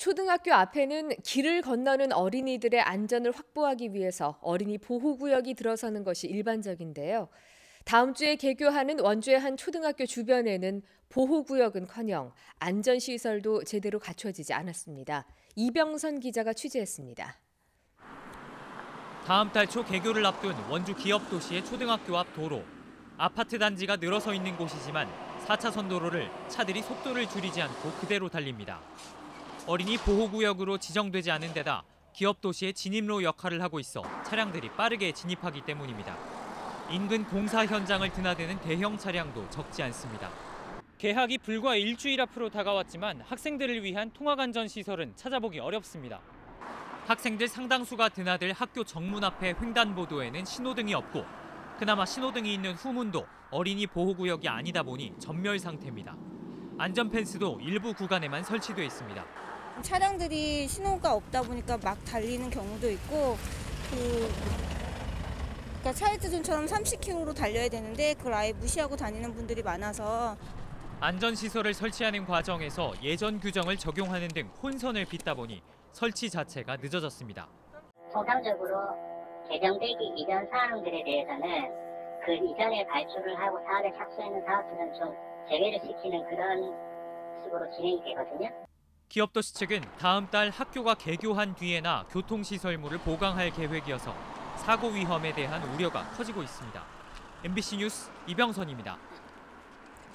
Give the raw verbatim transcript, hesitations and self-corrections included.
초등학교 앞에는 길을 건너는 어린이들의 안전을 확보하기 위해서 어린이 보호구역이 들어서는 것이 일반적인데요. 다음 주에 개교하는 원주의 한 초등학교 주변에는 보호구역은커녕 안전시설도 제대로 갖춰지지 않았습니다. 이병선 기자가 취재했습니다. 다음 달 초 개교를 앞둔 원주 기업도시의 초등학교 앞 도로. 아파트 단지가 늘어서 있는 곳이지만 사 차선 도로를 차들이 속도를 줄이지 않고 그대로 달립니다. 어린이 보호구역으로 지정되지 않은 데다 기업도시의 진입로 역할을 하고 있어 차량들이 빠르게 진입하기 때문입니다. 인근 공사 현장을 드나드는 대형 차량도 적지 않습니다. 개학이 불과 일주일 앞으로 다가왔지만 학생들을 위한 통학안전시설은 찾아보기 어렵습니다. 학생들 상당수가 드나들 학교 정문 앞의 횡단보도에는 신호등이 없고 그나마 신호등이 있는 후문도 어린이 보호구역이 아니다 보니 전멸 상태입니다. 안전펜스도 일부 구간에만 설치돼 있습니다. 차량들이 신호가 없다 보니까 막 달리는 경우도 있고 그 그러니까 차일주전처럼 삼십 킬로미터로 달려야 되는데 그걸 아예 무시하고 다니는 분들이 많아서 안전시설을 설치하는 과정에서 예전 규정을 적용하는 등 혼선을 빚다 보니 설치 자체가 늦어졌습니다. 통상적으로 개정되기 이전 사항들에 대해서는 그 이전에 발주를 하고 사업에 착수했는 사업들은 좀 제외를 시키는 그런 식으로 진행이 되거든요. 기업도시 측은 다음 달 학교가 개교한 뒤에나 교통시설물을 보강할 계획이어서 사고 위험에 대한 우려가 커지고 있습니다. 엠비씨 뉴스 이병선입니다.